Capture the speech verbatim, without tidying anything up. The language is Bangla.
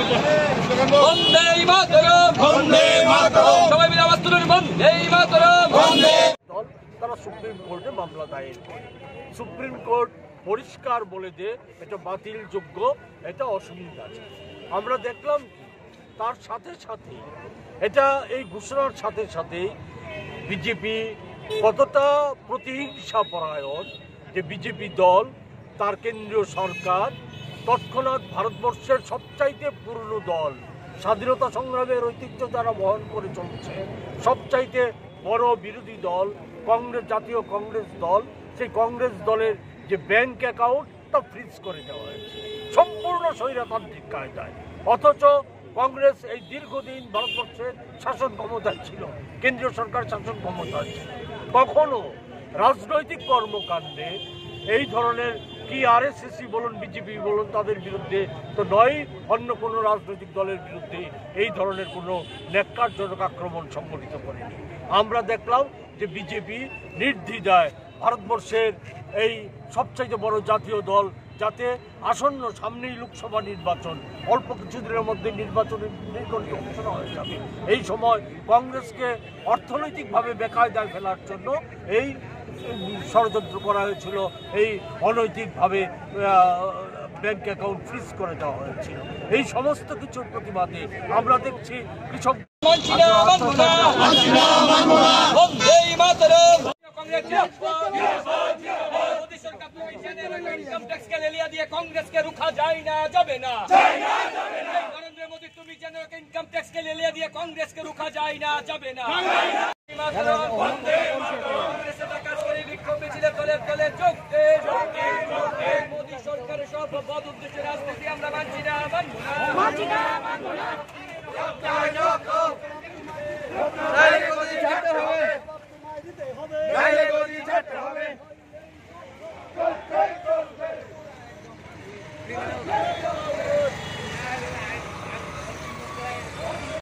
বন্দে মাতরম, বন্দে মাতরম, সবাই মিলে আওয়াজ তুলুন, বন্দে মাতরম, বন্দে। তারা সুপ্রিম কোর্টে মামলা দায়ের করে। সুপ্রিম কোর্ট পরিষ্কার বলে যে এটা বাতিল যোগ্য, এটা অসুবিধা আছে। আমরা দেখলাম তার সাথে সাথে এটা এই ঘোষণার সাথে সাথে বিজেপি কতটা প্রতিহিংসা পরায়ণ, যে বিজেপি দল তার কেন্দ্রীয় সরকার তৎক্ষণাৎ ভারতবর্ষের সবচাইতে পুরনো দল, স্বাধীনতা সংগ্রামের ঐতিহ্য যারা বহন করে চলছে, সবচাইতে বড় বিরোধী দল কংগ্রেস, জাতীয় কংগ্রেস দল, সেই কংগ্রেস দলের যে ব্যাংক অ্যাকাউন্ট তা ফ্রিজ করে দেওয়া হয়েছে সম্পূর্ণ স্বৈরতান্ত্রিক কায়দায়। অথচ কংগ্রেস এই দীর্ঘদিন ভারতবর্ষের শাসন ক্ষমতায় ছিল, কেন্দ্রীয় সরকার শাসন ক্ষমতায় ছিল, কখনো রাজনৈতিক কর্মকাণ্ডে এই ধরনের কি আরএসএসই বলুন বিজেপি বলুন তাদের বিরুদ্ধে তো নয়, অন্য কোনো রাজনৈতিক দলের বিরুদ্ধে এই ধরনের কোনো ন্যাক্কারজনক আক্রমণ সংগঠিত করেনি। আমরা দেখলাম যে বিজেপি নির্দ্বিধায় ভারতবর্ষের এই সবচাইতে বড় জাতীয় দল, যাতে আসন্ন সামনেই লোকসভা নির্বাচন, অল্প কিছুদিনের মধ্যে নির্বাচনের ঘোষণা হয়ে যাবে, এই সময় কংগ্রেসকে অর্থনৈতিকভাবে বেকায়দায় ফেলার জন্য এই ষড়যন্ত্র করা হয়েছিল, এই অনৈতিকভাবে ব্যাংক অ্যাকাউন্ট ফ্রিজ করে দেওয়া হয়েছিল। এই সমস্ত কিছুর প্রতিবাদে আমরা দেখছি কৃষক कांग्रेस के रुका जाए ना जाबे ना नरेंद्र मोदी तुम इनकम टैक्स के ले लिया दिया कांग्रेस के रुका जाए ना जाबे ना मोदी सरकार सब बद उद्देश्य राजनीति আমরা মানছি না মানছি না মানবো না নাইলে গদি ছাড়তে হবে নাইলে গদি ছাড়তে হবে